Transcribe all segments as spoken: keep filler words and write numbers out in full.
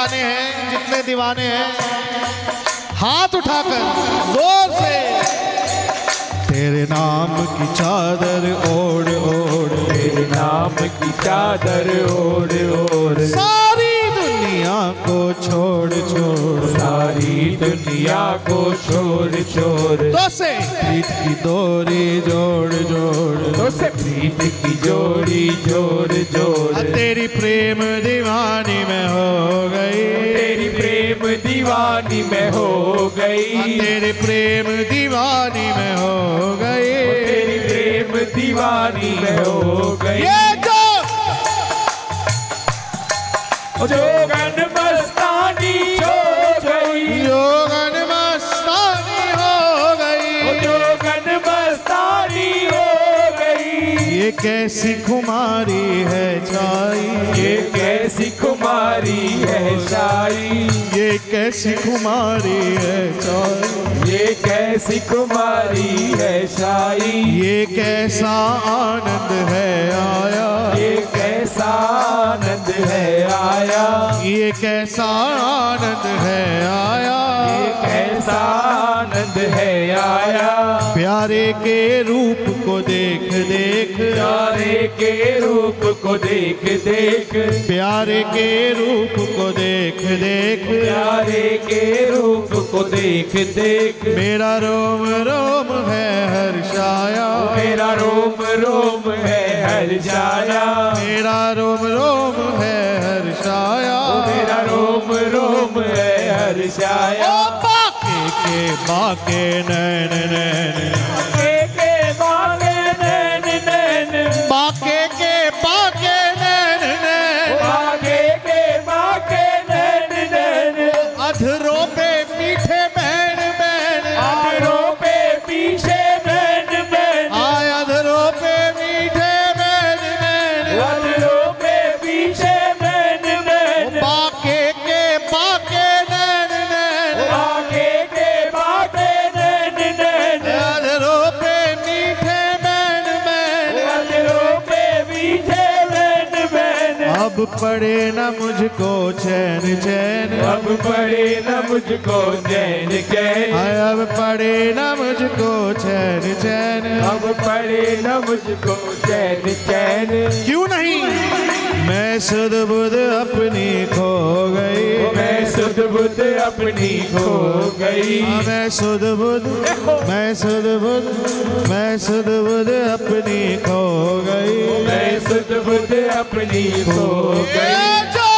दीवाने हैं, जितने दीवाने हैं हाथ उठाकर जोर से तेरे नाम की चादर ओढ़ ओढ़, तेरे नाम की चादर ओढ़ ओढ़, सारी दुनिया को छोड़ छोड़, सारी दुनिया को छोड़ छोड़, तो से प्रीत की डोरी जोड़ जोड़, तो से प्रीत की जोड़ी जोड़ जोड़, तेरी प्रेम दीवानी में हो गई, तेरी प्रेम दीवानी में हो गई, तेरी प्रेम दीवानी में हो गई, तेरी प्रेम दीवानी में हो गई। ये जो जोगन मस्तानी हो गई, जोगन मस्तानी हो गई, जोगन मस्तानी हो गई। ये कैसी खुमारी है छाई, ये कैसी खुमारी है छाई, ये कैसी खुमारी है छाई, ये कैसी खुमारी है छाई, ये कैसा आनंद है आया, ये कैसा आनंद है आया, ये कैसा आनंद है आया, ये कैसा आनंद है आया। प्यारे के रूप को देख देख, प्यारे के रूप को देख देख, प्यारे के रूप को देख देख, प्यारे के रूप को देख देख, मेरा रोम रोम है हर्षाया, मेरा रोम रोम है हर जाया, मेरा रोम रोम है हर्षाया, मेरा रोम रोम है हर जाया। बाके के बाके नैन नैन, के के बाके नैन नैन, बाके के बाके नैन नैन, बाके के बाके नैन नैन, अधरों पे मीठे बैन बैन, अधरों पे पीछे बैन बैन, आय अधरों पे मीठे बैन बैन, अधरों पे पीछे बैन बैन, बाके के बाके नैन नैन, बाके के बाके नैन नैन, अधरों पे मीठे बैन बैन, अधरों पे पीछे बैन बैन। अब पड़े न मुझको चैन चैन, अब पड़े न मुझको चैन चैन, हाय अब पड़े न मुझको चैन चैन, अब पड़े न मुझको चैन चैन। क्यों नहीं मैं सुध बुध अपनी खो गई, मैं सुध बुध अपनी खो गई, मैं सुध बुध मैं सुध बुध मैं सुध बुध अपनी खो गई, मैं सुध बुध अपनी खो गई। ये जो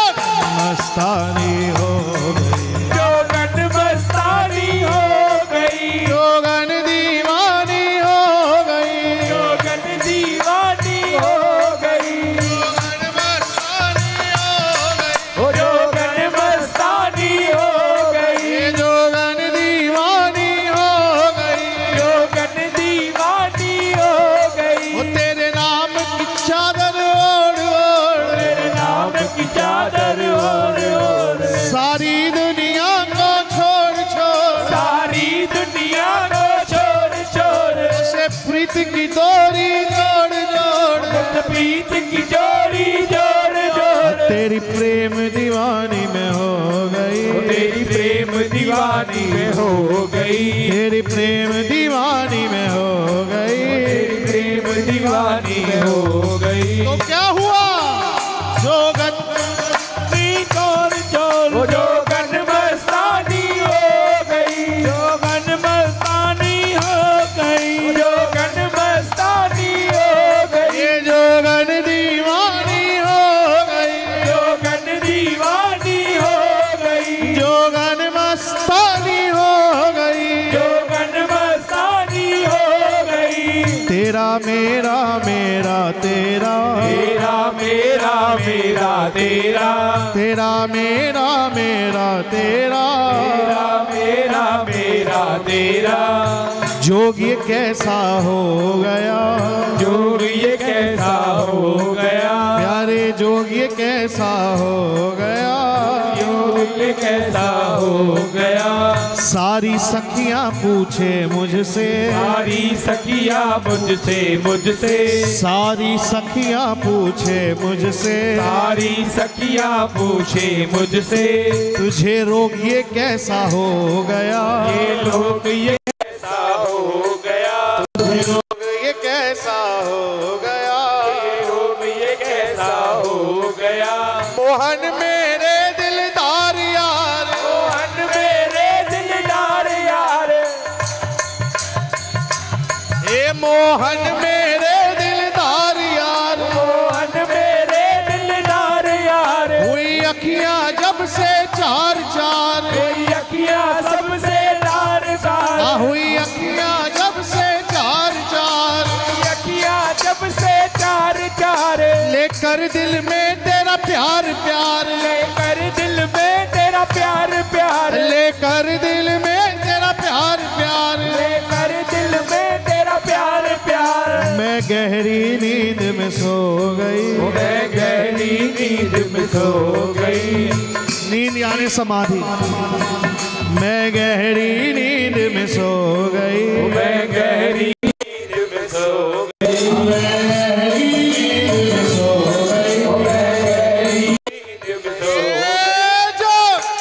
मस्तानी हो गई, जोगन मस्तानी हो गई, जोगन दीवानी हो गई, जोगन दीवानी हो गई, जोगन मस्तानी हो गई, ओ जोगन मस्तानी हो गई, जोगन दीवानी हो गई, जोगन दीवानी हो गई। वो तेरे नाम की चादर ओढ़ ओढ़, तेरे नाम की चादर ओढ़ ओढ़, सारी दुनिया को छोड़ छोड़, सारी दुनिया को छोड़ छोड़, से प्रीत की डोरी जोड़ जोड़, प्रीत की जोड़ी जोड़ जोड़, तेरी प्रेम दीवानी में हो गई, तेरी प्रेम दीवानी में हो गई, तेरी प्रेम दीवानी में हो गई, तेरी प्रेम दीवानी में हो गई। तो क्या हुआ जोगन चोर चोर, ओ जोगन मस्तानी हो गई, जोगन मस्तानी हो गई, जोगन मस्तानी हो गई, ये जोगन दीवानी हो गई, जोगन दीवानी हो गई, जोगन मस्तानी हो गई, जोगन मस्तानी हो गई। तेरा मेरा मेरा तेरा, तेरा मेरा मेरा तेरा, तेरा मेरा मेरा तेरा, तेरा मेरा मेरा तेरा, जोग ये कैसा हो गया, जोग ये कैसा हो गया, प्यारे जोग ये कैसा हो गया, जोग ये कैसा हो गया। सारी सखियां पूछे मुझसे, सारी सखियां मुझसे मुझसे सारी सखियां पूछे मुझसे, सारी सखियां पूछे मुझसे तुझे रोग ये कैसा हो गया, ये लोग ये कैसा हो गया, तुझे रोग ये कैसा हो गया, ये रोग ये कैसा हो गया। मोहन मेरे दिलदार यार, मोहन मेरे दिलदार यार, ए मोहन मेरे दिलदार यार, मोहन मेरे दिलदार यार, हुई अखियां जब से चार चार, कोई अखियां सबसे चार चार, आ हुई अखियां जब से चार चार, अखियां जब से चार चार, लेकर दिल में तेरा प्यार प्यार, लेकर दिल में तेरा प्यार प्यार, लेकर दिल में तेरा प्यार प्यार, लेकर दिल में तेरा प्यार प्यार। मैं गहरी नींद में सो गई, मैं गहरी नींद में सो गई, नींद यानी समाधि, मैं गहरी नींद में सो गई, मैं गहरी नींद में सो गई, मैं गहरी नींद में सो गई, मैं गहरी नींद में सो गई। जो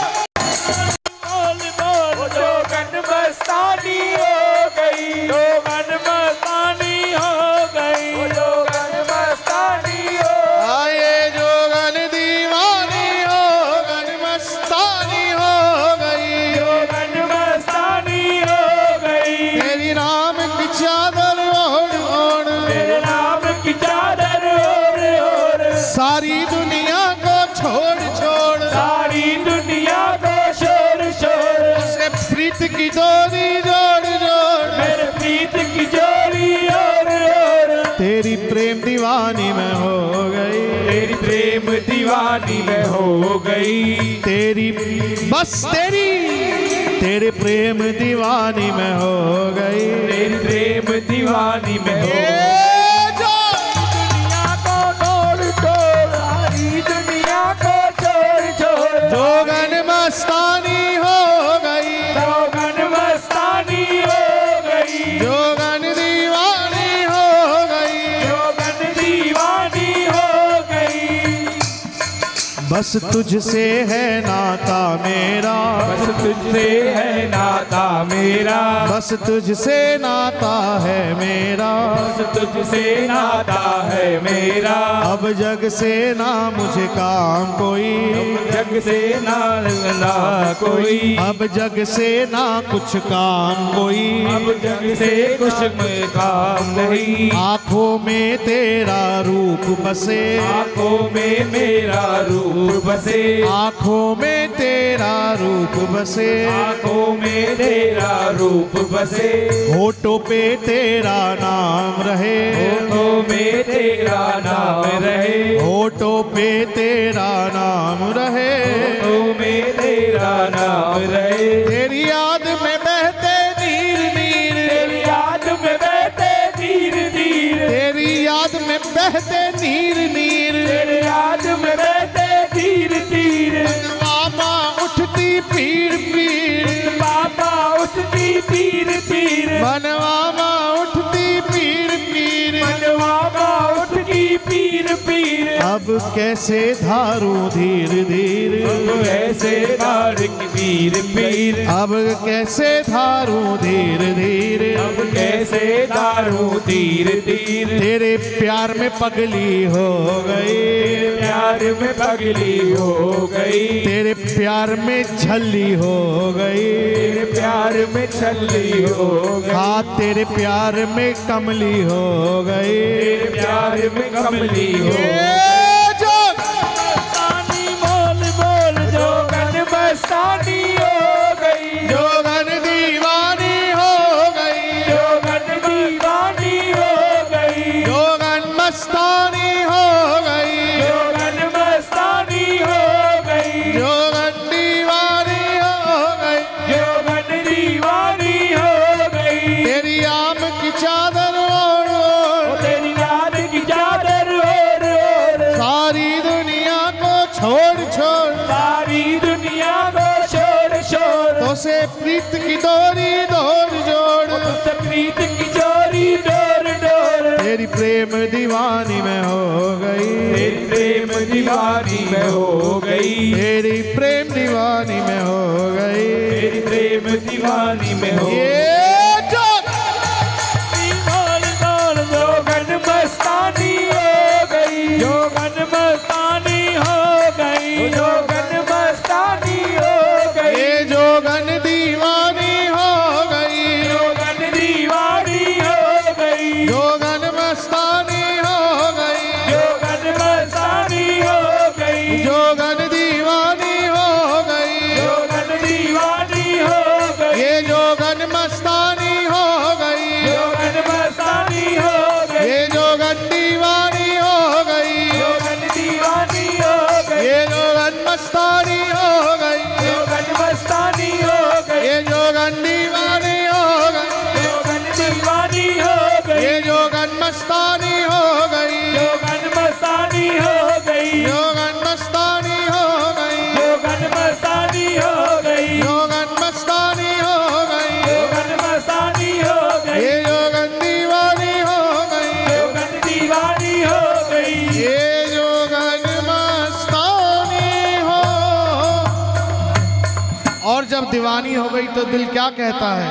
बोल बोल जो गन मस्तानी हो गई, जो गन मस्तानी हो गई, जो गन मस्तानी हो आए जो गन दीवानी हो गन मस्तानी हो गई, जो गन मस्तानी हो गई। तेरी नाम की चादर ओढ़ ओढ़, तेरे नाम की चादर ओढ़ ओढ़, सारी दुनिया को छोड़ छोड़, सारी दुनिया को शोर शोर, से प्रीत की डोरी जोड़ जोड़, मेरे प्रीत की जोड़ी और और, तेरी प्रेम दीवानी में हो गई, तेरी प्रेम दीवानी में हो गई, तेरी बस तेरी तेरे प्रेम दीवानी में हो गई, तेरी प्रेम दीवानी में हो ए जो दुनिया को तोड़ तोड़, सारी दुनिया को छोड़ छोड़, जोगन मस्तानी हो गई, जोगन मस्तानी हो गई, जोगन दीवानी हो गई, जोगन दीवानी हो गई। बस तुझसे है नाता मेरा, बस तुझसे है नाता मेरा, बस तुझसे नाता है मेरा, बस तुझसे नाता है मेरा, अब जग से ना मुझे काम कोई, जग से ना ना कोई, अब जग से ना कुछ काम कोई, अब जग से कुछ काम नहीं, आंखों में तेरा रूप बसे, आंखों में मेरा रूप बसे, आंखों में तेरा रूप बसे, आंखों में तेरा रूप बसे, होठों पे तेरा नाम रहे, होठों में तेरा नाम रहे, होठों पे तेरा नाम रहे, होठों में तेरा नाम रहे। तेरी याद में बहते नीर नीर, तेरी याद में बहते धीर धीर, तेरी याद में बहते नीर नीर, तेरे याद में बहते धीर धीर, मामा उठती पीर पीर, बाबा उसकी तीर तीर, मनवामा उठती पीर पीर, मनवामा उसकी पीर पीर, अब कैसे धारू धीर धीर, ऐसे बारिक पीर पीर, अब कैसे धारू धीर धीर, अब कैसे दारू तीर तीर, तेरे प्यार में पगली हो गई, प्यार में पगली हो गई, तेरे प्यार में छली हो गई, तेरे प्यार में छली हो गई, हाँ तेरे प्यार में कमली हो गई, तेरे प्यार में कमली हो ए जो मस्तानी बोल बोल जो गन मस्तानी हो गई, जोगन दीवानी हो गई, जो गन दीवानी हो गई, जोगन मस्तानी हो गई, जो गन मस्तानी हो गई, जोगन दीवानी हो गई, जो गन दीवानी हो गई। तेरी आम की चादर ओढ़ ओढ़, तेरी याद की चादर ओढ़ ओढ़, डोरी डोर जोड़, तुझसे प्रीत की चोरी डोर डोर, तेरी प्रेम दीवानी में हो गई, तेरी प्रेम दीवानी में हो गई, तेरी प्रेम दीवानी में हो गई, तेरी प्रेम दीवानी में हो ये जो डोल डोल जोगन मस्तानी हो गई, जोगन मस्तानी हो गई, जोगन मस्तानी हो गई, ये जोगन दीवानी हो गई, जोगन दीवानी हो गई, जोगन मस्तानी हो गई, जोगन मस्तानी हो गई, जोगन दीवानी हो गई, जोगन दीवानी हो गई, ये जोगन मस्तानी हो गई, जोगन मस्तानी हो गई, ये जोगन दीवानी हो गई, जोगन दीवानी हो गई, ये जोगन मस्तानी हो गई, जोगन मस्तानी हो गई, ये जोगन दीवानी हो गई, जोगन दीवानी हो गई, ये जोगन मस्तानी हो गई, जोगन मस्तानी हो गई, जोगन मस्तानी हो गई, जोगन मस्तानी हो गई, जोगन मस्तानी हो गई, जोगन मस्तानी हो गई, ये जोगन दीवानी हो गई, जोगन दीवानी हो गई, ये जोगन मस्तानी हो। और जब दीवानी हो गई तो दिल क्या कहता है?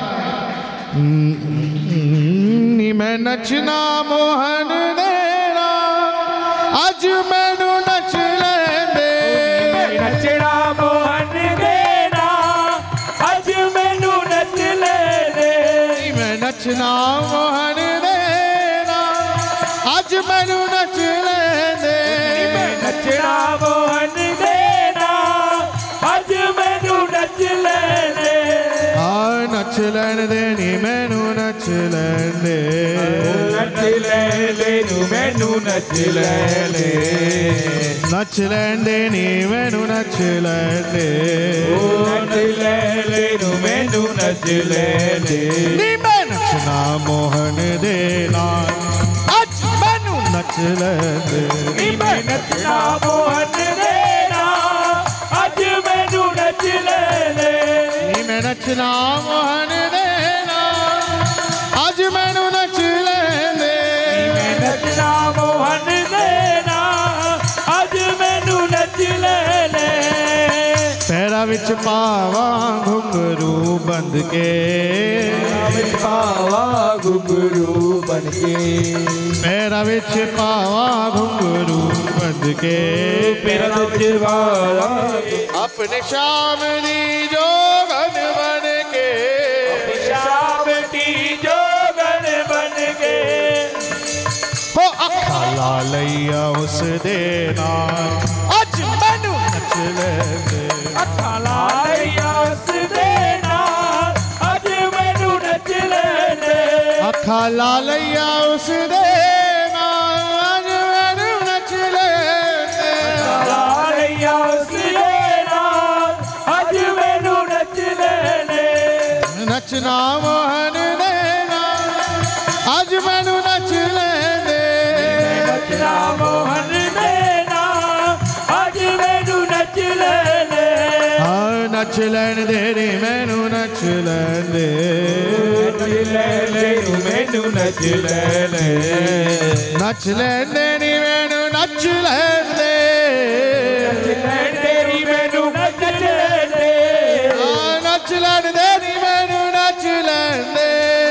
नी मैं नचना मोहन देना, अज मैनू नच लेंदे, नचना मोहन देना, अज मैनू नच ले दे, नी मैं नचना मोहन देना, अज मैनू नच लेंदे, नचना मोहन देना, अज मैनू नच ले दे, आ नच लैन दे नी मैनू नच लैन दे, नच ले ले नू मैनू नच ले ले, नच लैन दे नी मैनू नच लैन दे, नच ले ले नू मैनू नच ले ले, नी मैं नचना मोहन देना, अज मैनू नच लैन दे, मैं नचना मोहन देना, अज मैनू नच ले ले, नी मैं नचना मोहन देना, अज मैनू नच लैन दे, मैं नचना मोहन देना, अज मैनू नच ले ले, पैरा विच पावा घुंघरू बंद के, विच पावा घुंघरू बन के, पैरा विच पावा घुंघरू बंद के, मेरा नचवाला अपने शाम दी जोगन बन के, शाम की जोगन बन के, हो अखा ला लैया उस दे नाल, अज मैनू नच लैंदे, अखा ला लैया उस दे नाल, अज मैनू नच ले ले, अखा ला लैया उस दे नाल, अज मैनू नच लैंदे, ला लैया उस दे नाल, अज मैनू नच ले ले, नचना मोहन देना, अज मैनू नच लैंदे, नचना मोहन देना, अज मैनू नच ले ले, हाँ नच लैन दे रे मैनू नच लैन दे, नच ले ले नू मैनू नच ले ले, नच लैन दे नी मैनू नच लैन दे, तेरी मैनू नच ले ले, हाँ नच लैन दे नी मैनू नच लैन दे,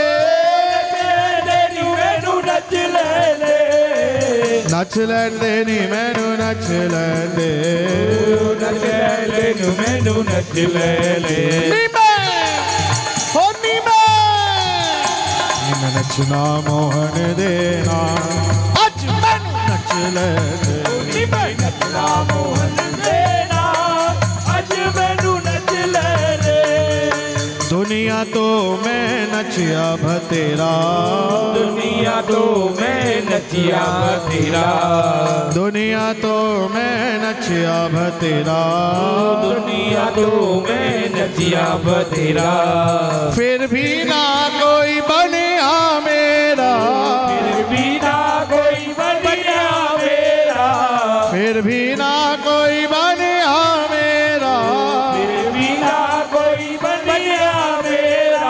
तेरी मैनू नच ले ले, नच लैन दे नी मैनू नच लैन दे, नच ले ले नू मैनू नच ले ले, नी मैं हो नी मैं, नी मैं नचना मोहन देना, अज मैनू नच लैन दे, मैं नचना मोहन देना, अज मैनू नच ले ले, दुनिया तो मैं नचिया भतेरा, दुनिया तो मैं नचिया बथेरा, दुनिया तो मैं नचिया भतेरा, दुनिया तो मैं नचिया बथेरा, फिर भी ना कोई बनिया मेरा, फिर भी ना कोई बनिया मेरा, फिर भी ना कोई बनिया मेरा, फिर भी ना कोई बनिया मेरा,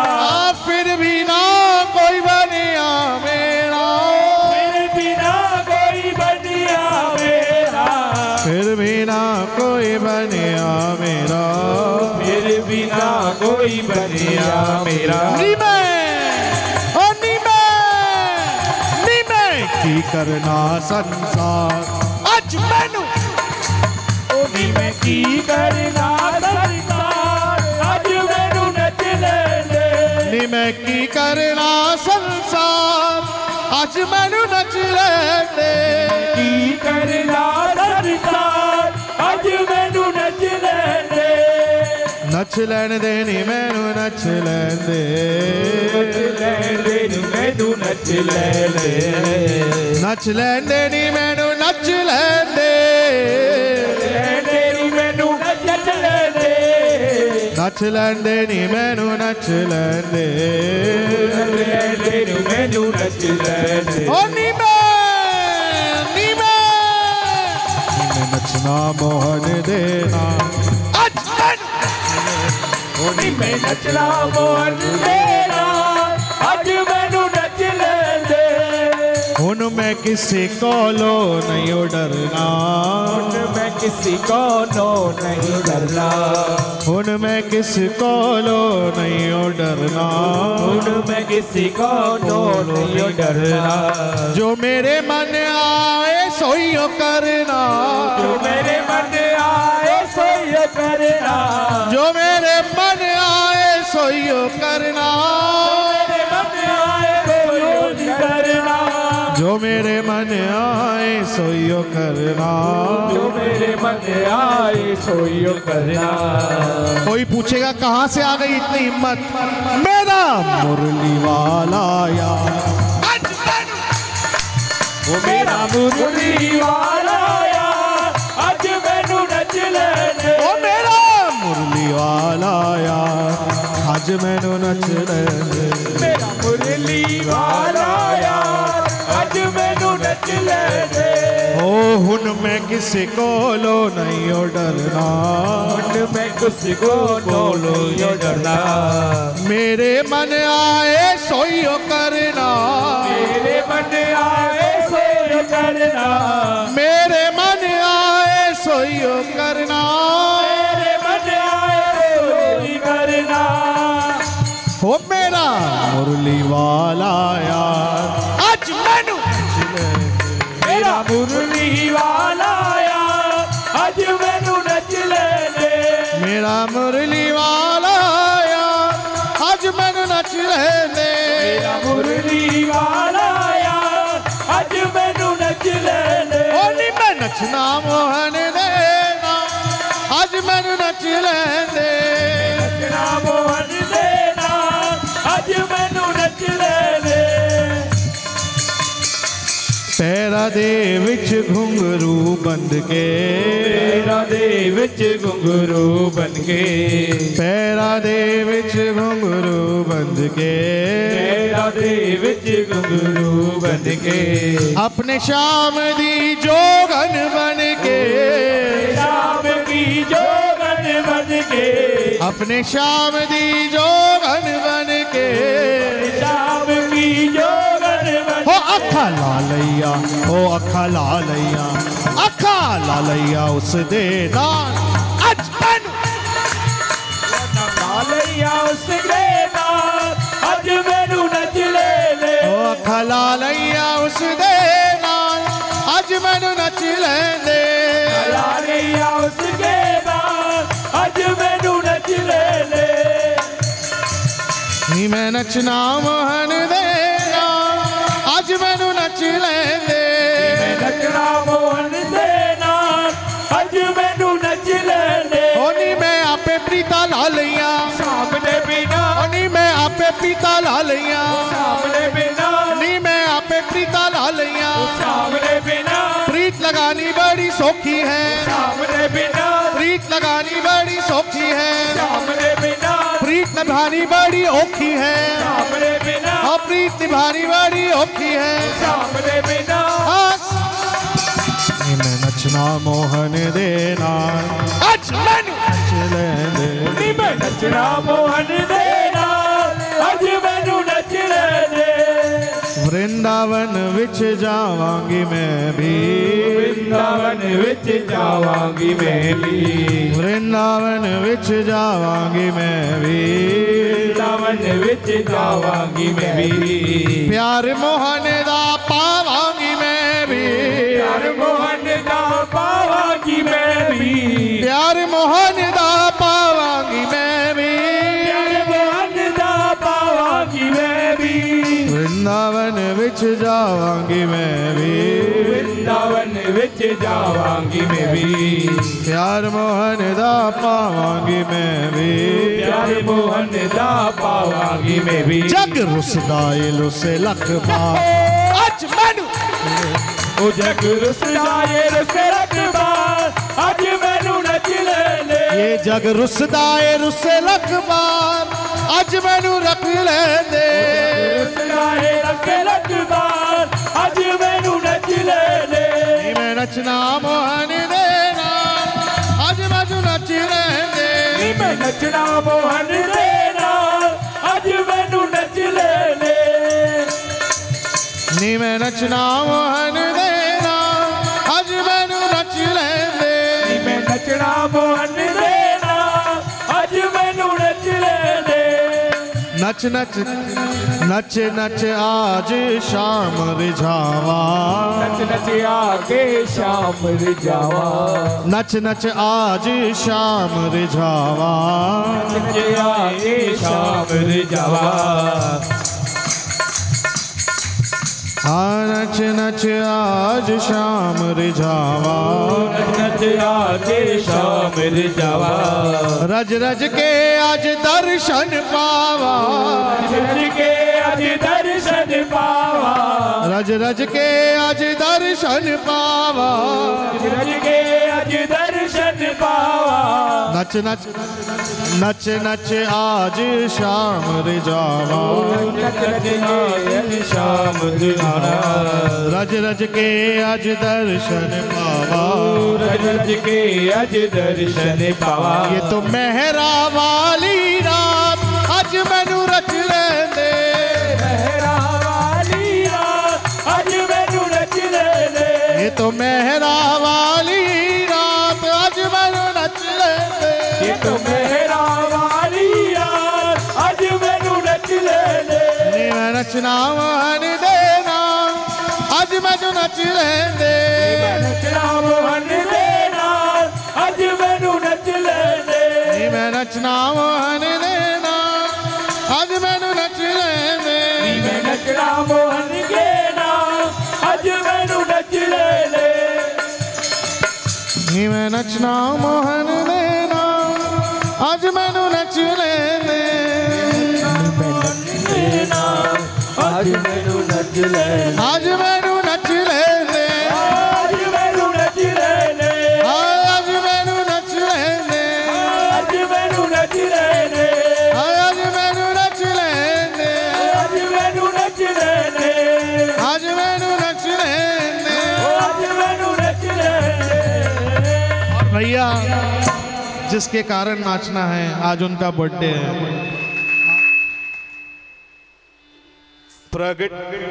कोई बनिया मेरा। नी मैं ओ नी मैं नी मैं की करना संसार अज मैनू ओ नी मैं की करना संसार अज मैनू नच लेंदे। नी मैं की करना संसार अज मैनू नच लेंदे। की करना संसार अज मैनू नच लेंदे। नच लैन दे नी मैनू नच लैन दे। नच लेंदे नी मैनू नच लेंदे। नच लैन दे नी मैनू नच लैन दे। लेंदे नी मैनू नच लेंदे। नच लैन दे नी मैनू नच लैन दे। लेंदे नी मैनू नच लेंदे। ओ नी मैं नी मैं नी मैं नचना मोहन देना अज ओ नी मैं नचना मोहन देना अज मैनू नच लेंदे। हुन मैं किसी कोलो नहीं डरना। हुन मैं किसी को नो नहीं डरना। हुन मैं किसी कोलो नहीं डरना। हुन मैं किसी को नो नहीं डरना। जो मेरे मन आए सोइयो करना। जो मेरे मन आए सोई करना। जो मेरे मन आए सोइयो करना। मेरे मन आए सोई करना। जो मेरे मन आए सोइयो करना। जो मेरे मन आए सोई करना। कोई पूछेगा कहाँ से आ गई इतनी हिम्मत? मेरा मुरली वाला यार वो मेरा मुरली वाला यार अज मैनू नच लेंदे। ओ मेरा मुरली वाला यार अज मैनू नच लेंदे। मेरा मुरली वाला यार अज मैनू नच लेंदे। ओ हुन मैं किसी कोलो नहीं ओ डरना। हुन मैं किसी को कोलो नहीं डरना। मेरे मन आए सोइयो करना। मेरे मन आए सोई करना। मेरे मन आए सोइयो करना। मेरे मन आए सोई करना। हो मेरा मुरली वाला यार आज मैनू मेरा मुरली वाला यार अज मैनू नच लेंदे। मेरा मुरली वाला यार आज मैनू नच लेंदे। मेरा मुरली वाला यार अज मैनू नच लेंदे। ओ नी मैं नचना मोहन देना आज मैनू नच लेंदे। नचना मोहन देना अज मैनू नच लेंदे। पैरा दे विच घुंघरू बंद के। पैरा दे विच घुंघरू बन के। पैरा दे विच घुंघरू बंद के। पैरा दे विच घुंघरू बन के। अपने शाम दी जोगन बन के। शाम की जोगन बन के। अपने शाम दी जोगन बन के। शाम की जोगन बन हो अखा लालैया हो अखा लालैया अखा लालैया उस दे नाल अज मैनू लालैया उस दे नाल अज मैनू नच लेंदे। हो अखा लालैया उस दे नाल अज मैनू नच लेंदे। लालैया उस दे नाल अज मैनू नच लेंदे। नी मैं नचना मोहन देना अज मैनू नच लेंदे। मैं नचना मोहन दे नाल अज मैनू नच लेंदे। ओ नी मैं आपे प्रीता ला लईया। सामने बिना ओ नी मैं आपे प्रीता ला लईया। सामने बिना नी मैं आपे प्रीता ला लईया। सामने बिना प्रीत लगानी बड़ी सौखी है। सामने बिना प्रीत लगानी बड़ी सौखी है। सामने बिना प्रीत निभानी बड़ी औखी है। सामने बिना और प्रीत निभानी बड़ी औखी है। सामने बिना हंस। नी मैं नचना मोहन देना अज मैनू नच लेंदे। नी मैं नचना मोहन दे नाल अज मैनू नच लेंदे। वृंदावन विच जावांगी मैं भी, वृंदावन विच जावांगी मैं भी, वृंदावन विच जावांगी मैं भी, वृंदावन विच जावांगी मैं भी, प्यार मोहन दा पावांगी मैं भी, प्यार मोहन दा पावांगी मैं भी, प्यार मोहन दा पावांगी मैं भी, प्यार मोहन दा पावांगी मैं भी, वृंदावन विच जावांगी मैं भी, वृंदावन विच जावांगी मैं भी, प्यार मोहन दा पावांगी मैं भी, प्यार मोहन दा पावांगी मैं भी। जग रुसदा ए रुसे लख बार अज मैनू ओ जग रुसदा ए रुसे लख बार अज मैनू नच ले, ये जग रुसदा ए रुसे लख बार अज मैनू रख ले दे, रुसदा ए रुसे लख बार अज मैनू नच ले, मैं नचना मोहन दे नाल अज मैनू नच ले दे, मैं नचना मोहन दे नाल अज मैनू नच ले, नी मैं नचना मोहन दे नाल अज मैनू नच ले दे, मैं नचना मोहन दे नाल अज मैनू नच ले, नच नच नच नच आज शाम रिझावा, नच नच आके शाम रिझावा, नच नच आज शाम रिझावा, नच आके शाम रिझावा, हाँ नच नच आज शाम रिझावा, नच नच आके शाम रिझावा, रज रज के आज दर्शन पावा, रज के आज दर्शन पावा, रज रज के आज दर्शन पावा, रज के आज दर्शन पावा, नच नच नच नच आज शाम रिझावा, नच नच आज शाम रिझावा, रज रज के आज दर्शन पावा, रज रज के आज दर्शन पावा, ये तो मेहरा वाली रात आज मैनू रच ले दे, मेहरा वाली रात आज मैनू नच ले, ये तो मेहरा वाली रात आज मैनू नच ले दे, ये तो मेहरा वाली रात आज मैनू नच ले, नी मैं नचना मोहन देना आज मैनू नच ले दे, नचना मोहन दे नाल अज मैनू नच ले, नी मैं नचना मोहन देना आज मैनू नच ले दे, मैं नचना मोहन के नाल अज मैनू नच ले, नी मैं नचना मोहन देना आज मैनू नच ले दे, आज मैनू नच ले, आज मैनू नच ले दे, आज मैनू नच ले, आज मैनू नच ले दे, आज मैनू नच ले, आज मैनू नच ले दे, आज मैनू नच ले, आज मैनू नच ले दे। आज मैनू नच ले। भैया जिसके कारण नाचना है आज उनका बर्थडे है, प्रगट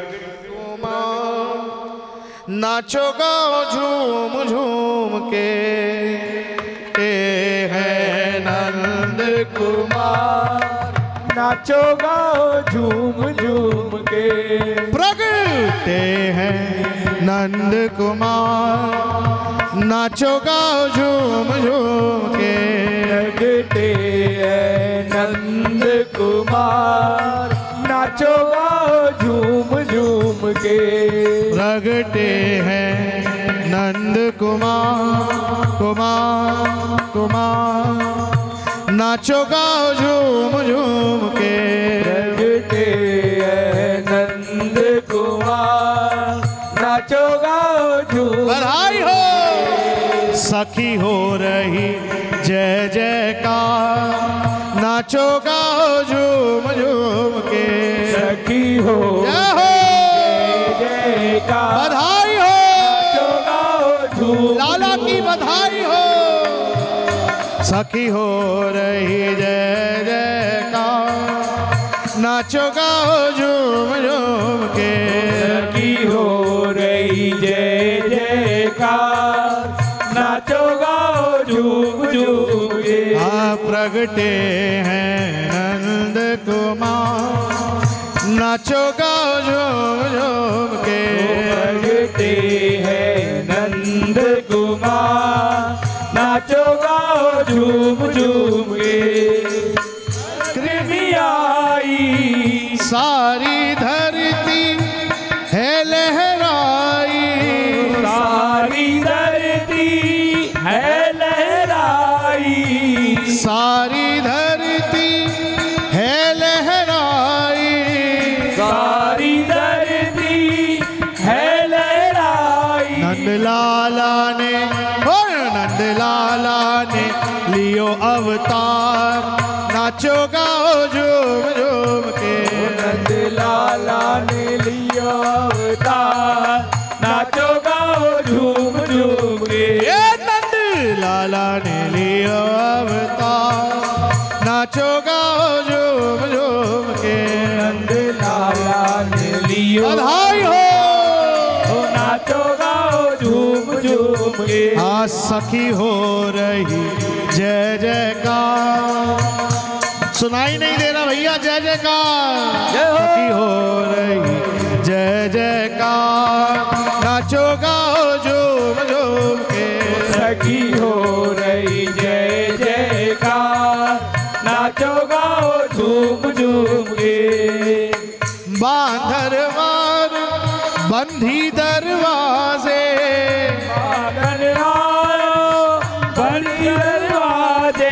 नाचो गाओ झूम झूम के, ए है नंद कुमार, नाचो गाओ झूम झूम के, प्रगटे हैं नंद कुमार, नाचो गाओ झूम झूम के, प्रगटे हैं नंद कुमार, नाचो गाओ झूम झूम के, प्रगटे हैं नंद कुमार कुमार कुमार, नाचो गाओ झूम झूम के, प्रगटे हैं नंद कुमार, नाचो गाओ झूम। बधाई हो सखी हो रही जय जयकार, नाचो गाओ झूम झूम के, सखी हो जय हो जयकार, बधाई हो नाचो गाओ झूम, लाला की बधाई हो, सखी हो रही जय जयकार, नाचो नाचो गाओ झूम झूम के। सखी हो रही जय जयकार, नाचो गाओ झूम झूम के। हाँ प्रगटे हैं नंद कुमार, नाचो गाओ झूम झूम के। प्रगटे हैं नंद कुमार, नाचो गाओ झूम झूम के। कृमि आई सारी धरती है लहराई, सारी धरती है लहराई, सारी धरती है लहराई, सारी धरती है लहराई। नंद लाला ने ओ नंद लाला ने लियो अवतार, नाचो गाओ झूम झूम के। नंद लाला ने लिया अवतार, नाचो गाओ झूम झूम के। ये नंद लाला ने लियो अवतार, नाचो गाओ झूम झूम के। नंद लाला ने लियो बधाई हो, नाचो गाओ झूम झूम के। हाँ सखी हो रही जय जयकार, सुनाई नहीं दे रहा भैया जय जयकार। सखी हो रही जय जयकार, नाचो गाओ झूम झूम के। सखी हो रही जय जयकार, नाचो गाओ झूम झूम के। बांधरवार बंधी दरवाजे, बंदी दरवाजे,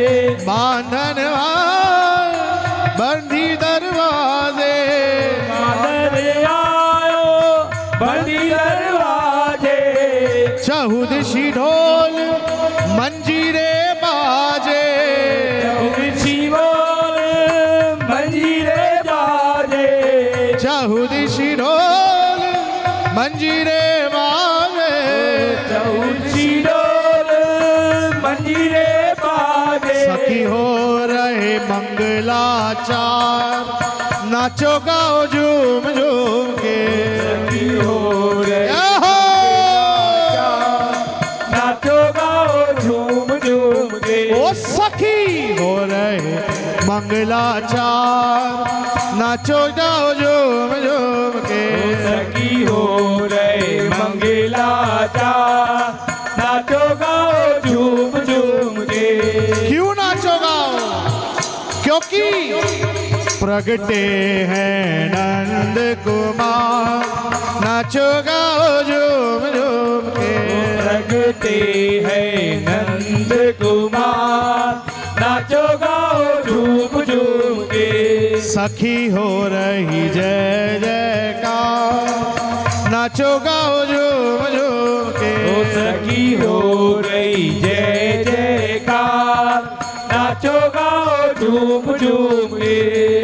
बांधनवार बंधी दरवाजे, बंदी दरवाजे। चहुदिशी ढोल मंजीरे बाजे, बोल मंजीरे बाजे, चहुदिशी ढोल मंजीरे बाजे। चौची डोल मंजीरे बाजे। सखी हो रहे मंगलाचार, नाचो गाओ झूम झूम के। सखी हो रही याहो! नाचो गाओ झूम झूम के। ओ सखी हो रहे मंगलाचार, नाचो गाओ झूम झूम के। सखी हो रहे मंगलाचार, नाचो गाओ झूम झूम के। क्यों नाचो गाओ? क्योंकि प्रगटे हैं नंद कुमार, नाचो गाओ झूम झूम के। प्रगटे हैं नंद कुमार, नाचो गाओ झूम झूम के। सखी हो रही जय जयकार, नाचो गाओ झूम झूम के। ओ सखी हो रही जय जयकार, नाचो गाओ झूम झूम के।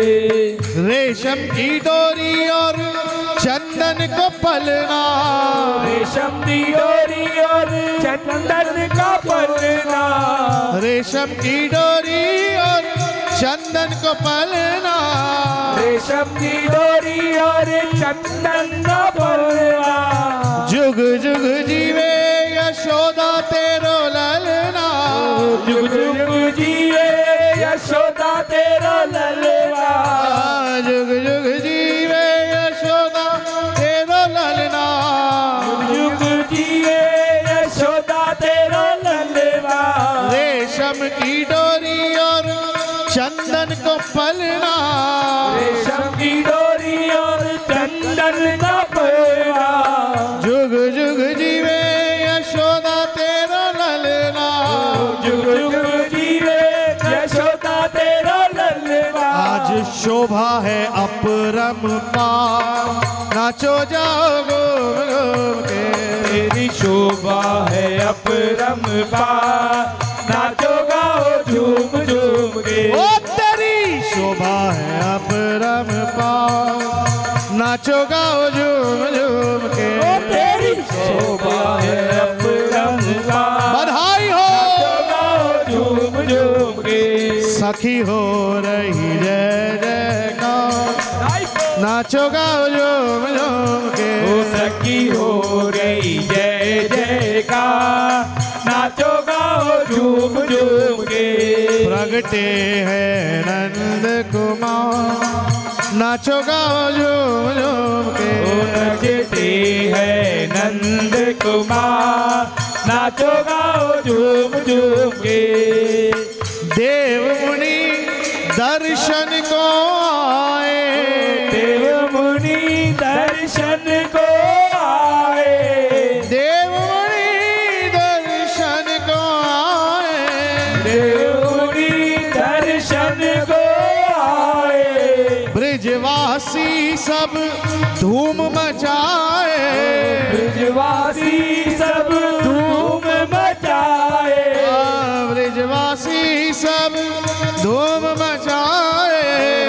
रेशम की डोरी और चंदन को पलना, रेशम की डोरी और चंदन का पलना, रेशम की डोरी और चंदन को पलना। रेशम की डोरी और चंदन का पलना। जुग जुग जीवे यशोदा तेरो ललना, जुग जुग जिए यशोदा तेरा ललना। जुग जुग जीवे यशोदा तेरो ललना। जुग जिए यशोदा तेरा ललना। रेशम की डोरी और चंदन को पलना, रेशम की डोरी और चंदन का पलना। जुग जुग जीवे यशोदा तेरो ललना। जुग जुग जिए यशोदा तेरा ललना। आज शोभा है अपरंपार, नाचो जाओ घूम घूम के। तेरी शोभा है अपरंपार, नाचो गाओ झूम झूम के। ओ तेरी शोभा है अपरंपार, नाचो गाओ झूम झूम के। तेरी शोभा है अपरंपार, बधाई हो, नाचो गाओ झूम झूम के। सखी हो रही जय जयकार, नाचो गाओ झूम झूम के। ओ सखी हो रही जय जयकार, नाचो गाओ झूम झूम के। प्रगटे है नंद कुमार, नाचो गाओ झूम झूम के। ओ नचते है नंद कुमार, नाचो गाओ झूम झूम के। देव मुनि दर्शन को आए, देव मुनि दर्शन को आए, देव मुनि दर्शन को आए, देव मुनि दर्शन को आए। ब्रिजवासी सब धूम मचाए, ब्रिजवासी सब धूम मचाए, ब्रिजवासी सब धूम मचाए,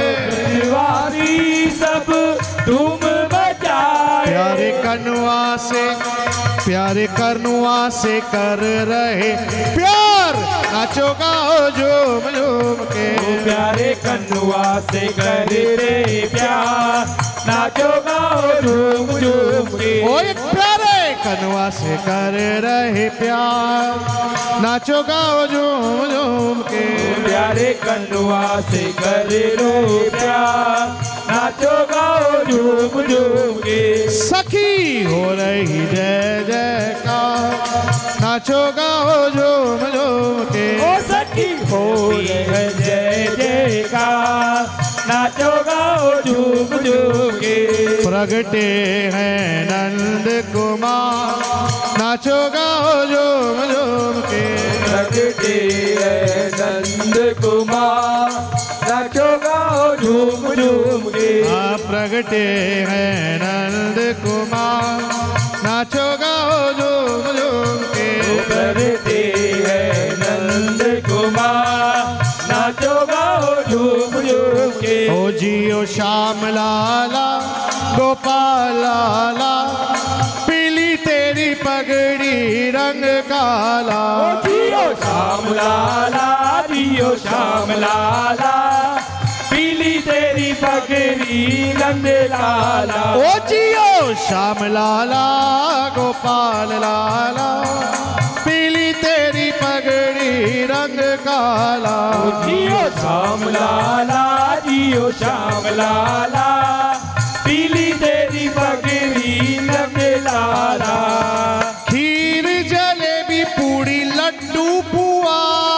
ब्रिजवासी सब धूम मचाए। प्यारे कनुआ से प्यारे कनुआ से कर रहे प्यार, नाचो गाओ झूम झूम के। प्यारे कन्नुआ से कर रे प्यार, नाचो गाओ झूम झूम के। ओ एक प्यारे कनुआ से कर रहे प्यार, नाचो गाओ झूम झूम के। प्यारे कन्नुआ से कर रे प्यार, नाचो गाओ झूम झूम के। सखी हो रही जय जयकार, नाचो गाओ झूम झूम के। ओ सखी हो रही जय जयकार, नाचो गाओ झूम झूम के। प्रगटे हैं नंद कुमार, नाचो गाओ झूम झूम के। प्रगटे है नंद कुमार, नाचो गाओ झूम झूम के। आ प्रगटे हैं नंद कुमार, नाचो गाओ झूम झूम के। प्रगटे है नंद कुमार, नाचो गाओ झूम झूम के। ओ जियो श्याम लाला गोपाल लाला, पीली तेरी पगड़ी रंग काला। जियो श्याम लाला, जियो श्याम लाला, पीली तेरी पगड़ी रंग लाला। ओ जियो श्याम लाला गोपाल लाला, पीली तेरी पगड़ी रंग काला। जियो श्याम लाला, जियो श्याम लाला, पीली तेरी पगड़ी रंग लाला। खीर जलेबी पूड़ी लड्डू पुआ,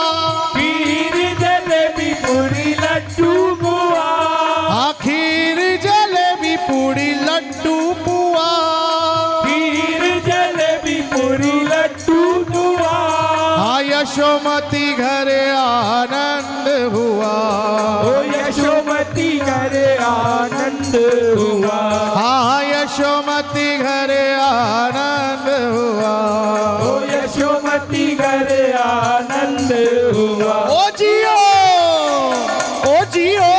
खीर जलेबी पूरी लड्डू बुआ, खीर जलेबी पूड़ी लड्डू पुआ। खीर जलेबी पूरी लड्डू बुआ। हाँ यशोमती घर आनंद हुआ, ओ यशोमती घर आनंद हुआ। हाँ यशोमती घर आनंद हुआ। ओ यशोमती घर आनंद हुआ। ओ जियो ओ जियो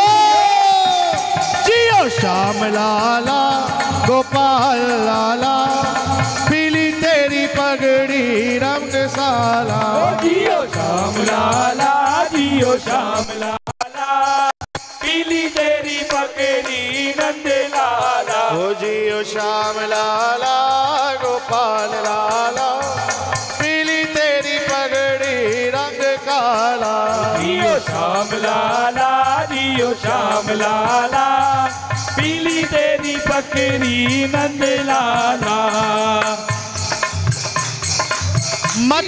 जियो श्याम लाला गोपाल लाला, पीली तेरी पगड़ी रंग साला। ओ जियो श्याम लाला, जियो श्याम लाला, पीली तेरी पगड़ी नंद लाला। ओ जियो श्याम लाला गोपाल लाला, पीली तेरी पगड़ी रंग काला। जियो श्याम लाला, जियो श्याम लाला, पीली तेरी पगड़ी नंद लाला। मत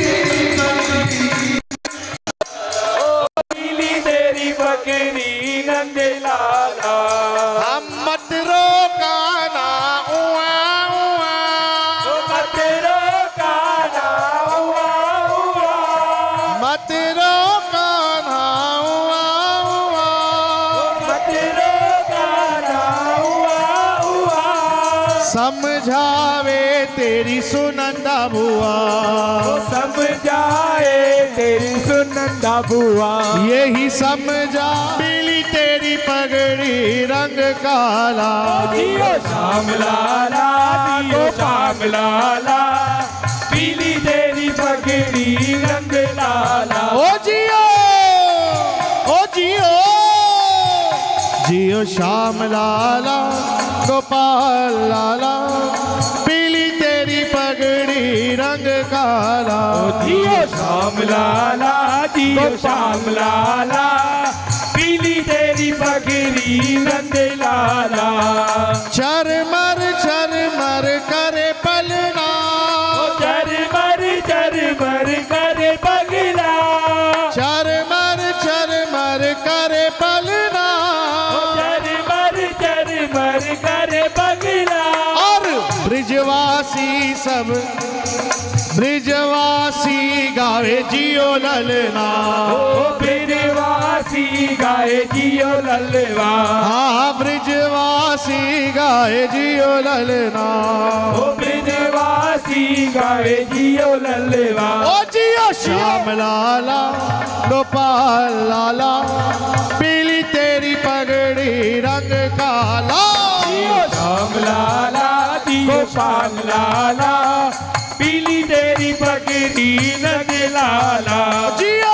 पीली तेरी पगड़ी नंद लाला। हम मत रोकाना उआ उआ, मत रोकाना हुआ हुआ, मत रोकाना उआ उआ। मत रोकाना हुआ हुआ। समझावे तेरी सुनंदा बुआ, समझाए तेरी सुनंदा बुआ। यही समझा पीली तेरी पगड़ी रंग काला। जियो श्याम लाला, जियो श्याम लाला, पीली तेरी पगड़ी रंग लाला। ओ जियो ओ जियो जियो जियो श्याम लाला गोपाल लाला, पीली तेरी पगड़ी रंग काला। जियो श्याम लाला जियो श्याम लाला, पीली तेरी पगड़ी रंग लाला। चरमर चरमर करे पलना, चरमर चरमर करे पगला, चरमर चरमर करे पलना, चरमर चरमर करे पगला। और ब्रिजवासी सब ब्रिजवासी गावे जियो ललना, ओ ब्रिजवासी गाए जियो ललवा, हाँ ब्रिजवासी गाए जियो ललना, ओ ब्रिजवासी गाए जियो ललवा। ओ जियो श्याम लाला गोपाल लाला, पीली तेरी पगड़ी रंग काला। जियो श्याम लाला जियो श्याम लाला, पीली तेरी पगड़ी रंग लाला। जियो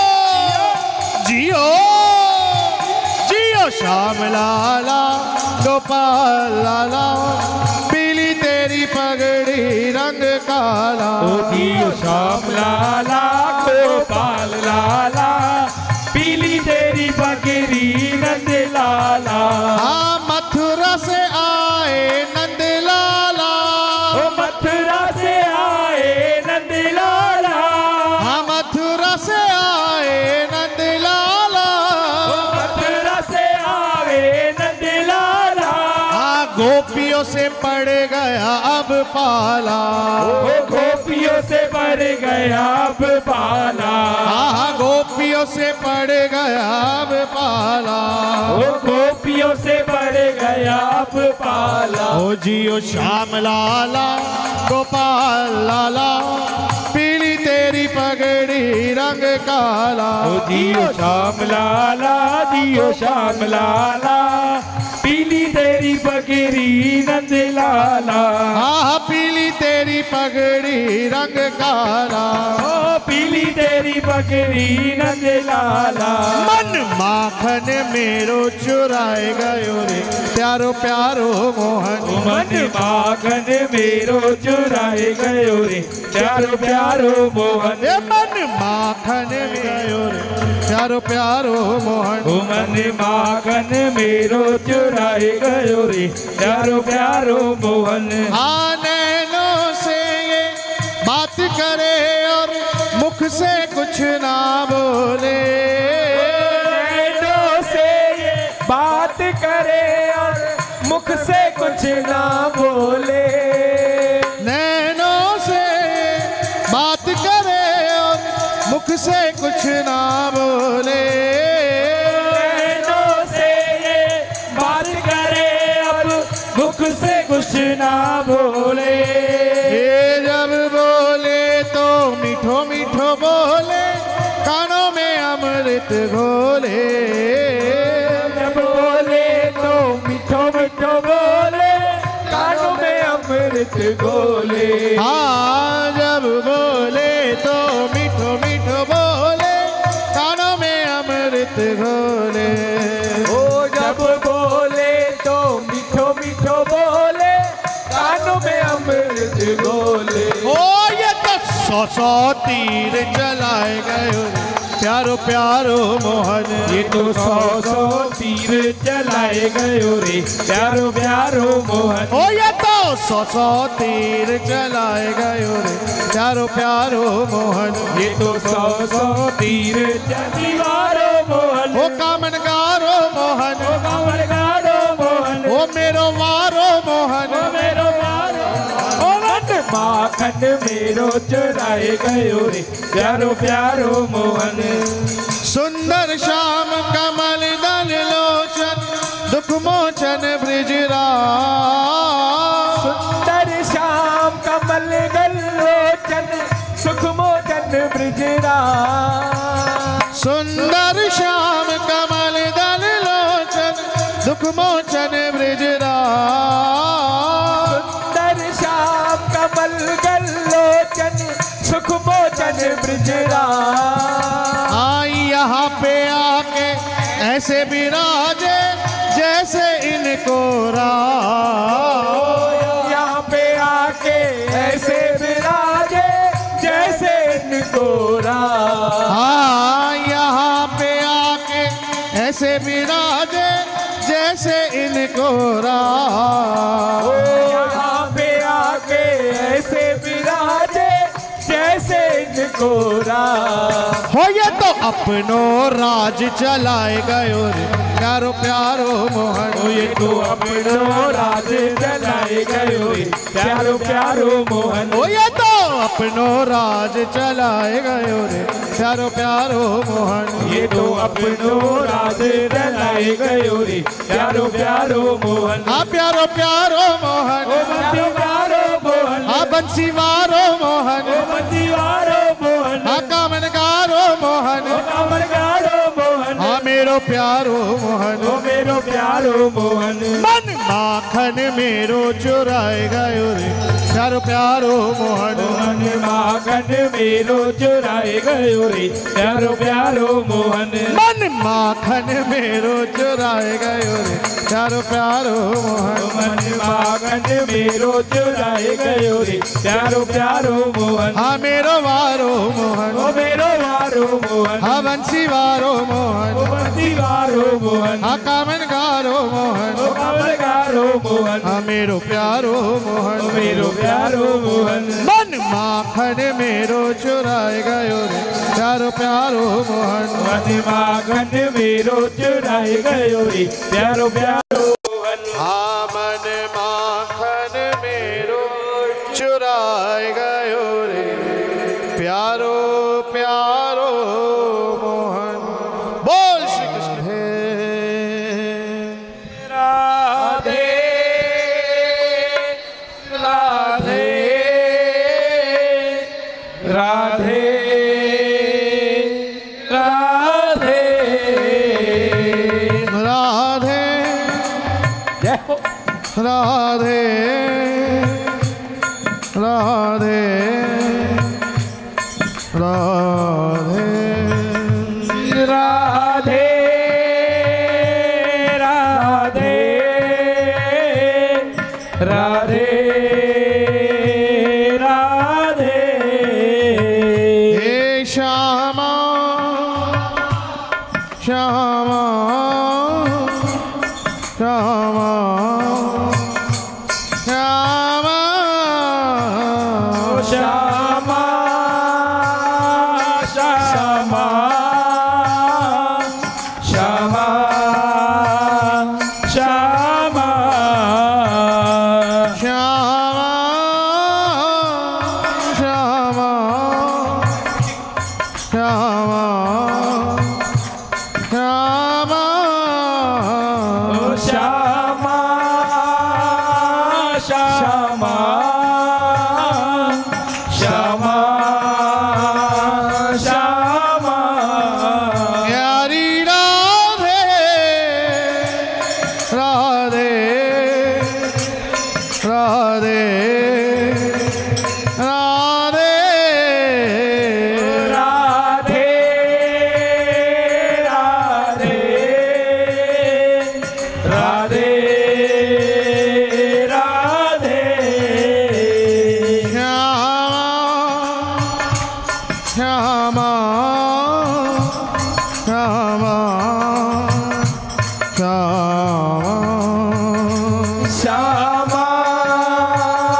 जियो जियो श्याम लाला गोपाल लाला, पीली तेरी पगड़ी रंग काला। ओ जियो श्याम लाला गोपाल लाला, पीली तेरी पगड़ी रंग लाला। हाँ मथुरा से आए नंद लाला, ओ मथुरा से आए नंद लाला, हाँ मथुरा से आए नंद लाला, ओ मथुरा से आए नंद लाला। हाँ गोपियों से पड़ गया अब पाला, ओ गोपियों से पड़ गया अब पाला, हाँ गोपियों से पड़ गया अब पाला। ओ गोपियों से पड़ गया अब पाला। ओ जियो श्याम लाला गोपाल लाला, पीली तेरी पगड़ी रंग काला। ओ जियो श्याम लाला जियो श्याम लाला, पीली तेरी पगड़ी नंद लाला। हाँ पीली तेरी पगड़ी रंग काला, ओ पीली तेरी पगड़ी नंद लाला। मन माखन मेरो चुराए गयो रे प्यारो प्यारो मोहन, मन माखन मेरो चुराए गयो रे प्यारो प्यारो मोहन। ये मन माखन गयो रे प्यारो प्यारो मोहन, ओ मन माखन मेरो चुराए गयो रे प्यारो प्यारो मोहन। हाँ नैनों से ये बात करे और मुख से कुछ ना बोले, नैनों से ये बात करे और मुख से कुछ ना बोले, नैनों से बात करे और मुख से कुछ ना बोले, नैनों से ये बात करे अब मुख से कुछ ना बोले। ये जब बोले तो मीठो मीठो बोले, कानों में अमृत घोले, जब बोले तो मीठो मीठो बोले, कानों में अमृत घोले। हाँ जब बोले तो मीठो मीठो बोले, कानों में अमृत घोले। ओ जब बोले तो मीठो मीठो बोले, कानों में अमृत घोले। ओ ये तो सौ सौ तीर चलाए गए प्यारो प्यारो मोहन, ये तो सौ सौ तीर चलाए गयो रे प्यारो प्यारो मोहन। ओ ये तो सौ सौ तीर चलाए गए रे प्यारो प्यारो मोहन, ये तो सौ सौ तीर चलीवारो मोहन। ओ कामनगारो मोहन, ओ कामनगारो मोहन, ओ मेरो वारो मोहन, ओ मेरो वारो ओ मन माखन मेरो चुराए गयो रे प्यारो प्यारो मोहन। सुंदर श्याम कमल दल लोचन, दुख मोचन ब्रिजरा, सुंदर श्याम कमल दल लोचन, सुख मोचन ब्रिजरा। सुंदर श्याम कमल दल लोचन, दुख मोचन ब्रिजरा, सुंदर श्याम कमल दल लोचन, सुख मोचन ब्रिजरा। आई यहाँ पे आके ऐसे विराजे, जय यहाँ पे आके ऐसे विराजे जैसे इनको राज। हाँ यहाँ पे आके ऐसे विराजे जैसे इनको राज। यहाँ पे आके ऐसे विराजे जैसे इनको राज। हो ये तो अपनो राज चलाए गयो रे प्यारो प्यारो मोहन। ओ ये तो अपनो राज चलाए गयो रे प्यारो प्यारो मोहन। ओ ये तो अपनो राज चलाए गयो रे प्यारो प्यारो मोहन। ये तो अपनो राज चलाए गयो रे प्यारो प्यारो मोहन। हाँ प्यारो प्यारो मोहन। ओ बंसी वारो मोहन। हाँ बंसी वारो मोहन। ओ बंसी वारो मोहन। हाँ कामनगारो मोहन। ओ कामनगारो मोहन। हाँ मेरो प्यारो मोहन। ओ मेरो प्यारो मोहन। मन माखन मेरो चुराए गयो रे प्यारो प्यारो मोहन। मन माखन मेरो चुराए गयो रे प्यारो प्यारो मोहन। मन माखन मेरो चुराए गयो रे प्यारो प्यारो मोहन। मन माखन मेरो चुराए गयो रे प्यारो प्यारो मोहन। हाँ मेरो वारो मोहन। ओ मेरो वारो मोहन। हाँ बंसी वारो मोहन। ओ बंसी वारो मोहन। हाँ कामनगारो मोहन। ओ कामनगारो मोहन। हाँ मेरो प्यारो मोहन। ओ मेरो प्यारो मोहन। मन माखन मेरो चुराए गयो रे प्यारो प्यारो मोहन। मन माखन मेरो चुराए गयो रे प्यारो प्यारो मोहन। हाँ मन माखन मेरो चुराए गयो रे प्यारो प्यारो मोहन। बोल श्री कृष्ण। राधे राधे राधे राधे राधे जय हो। राधे राधे राधे राधे राधे राधे राधे हे श्यामा श्यामा श्यामा श्यामा श्यामा श्यामा श्यामा श्यामा श्यामा श्यामा श्यामा श्यामा श्यामा श्यामा श्यामा श्यामा प्यारी राधे राधे राधे राधे राधे राधे राधे राधे श्यामा श्यामा श्यामा श्यामा श्यामा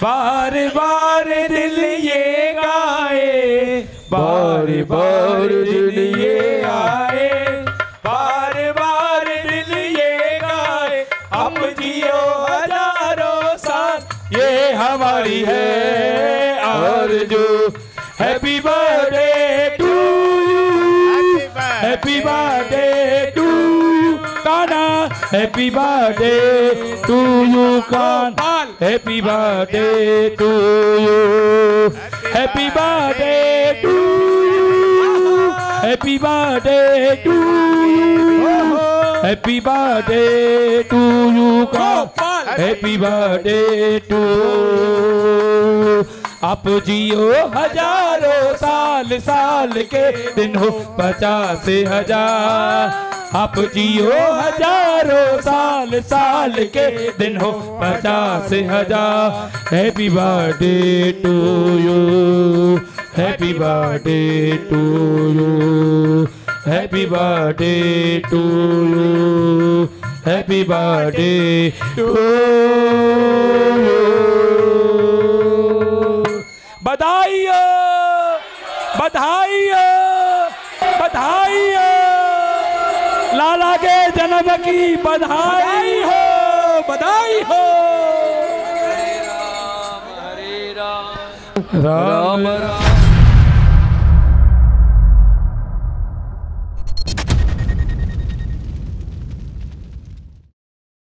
बार बार दिल ये गाए, बार बार दिल ये आए, बार बार दिल ये गाए, अब जियो हजारों साल ये हमारी है आरज़ू। Happy birthday to you, happy birthday to you Kanha, happy birthday to you Kanha, happy birthday to you, happy birthday to you, happy birthday to you, happy birthday to you Kanha, happy birthday to. आप जियो हजारों साल, साल के दिन हो पचास हजार, आप जियो हजारों साल, साल के दिन हो पचास हजार। Happy birthday to you, happy birthday to you, happy birthday to you, happy birthday to you. बधाई हो, बधाई हो, बधाई हो, लाला के जन्म की बधाई हो, बधाई हो। राम राम